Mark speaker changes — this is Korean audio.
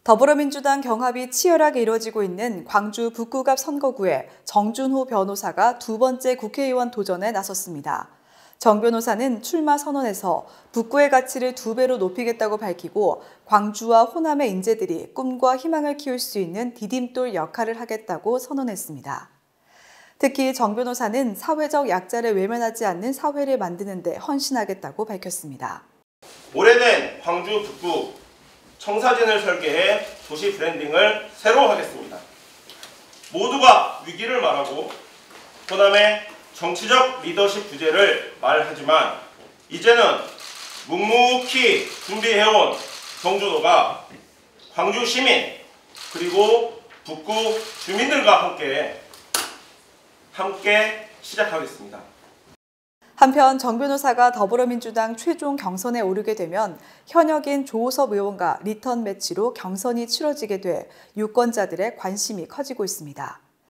Speaker 1: 더불어민주당 경합이 치열하게 이뤄지고 있는 광주 북구갑 선거구에 정준호 변호사가 두 번째 국회의원 도전에 나섰습니다. 정 변호사는 출마 선언에서 북구의 가치를 2배로 높이겠다고 밝히고 광주와 호남의 인재들이 꿈과 희망을 키울 수 있는 디딤돌 역할을 하겠다고 선언했습니다. 특히 정 변호사는 사회적 약자를 외면하지 않는 사회를 만드는 데 헌신하겠다고 밝혔습니다.
Speaker 2: 오래된 광주 북구 청사진을 설계해 도시 브랜딩을 새로 하겠습니다. 모두가 위기를 말하고 호남의 정치적 리더십 부재를 말하지만 이제는 묵묵히 준비해온 정준호가 광주 시민 그리고 북구 주민들과 함께 시작하겠습니다.
Speaker 1: 한편 정 변호사가 더불어민주당 최종 경선에 오르게 되면 현역인 조호섭 의원과 리턴 매치로 경선이 치러지게 돼 유권자들의 관심이 커지고 있습니다.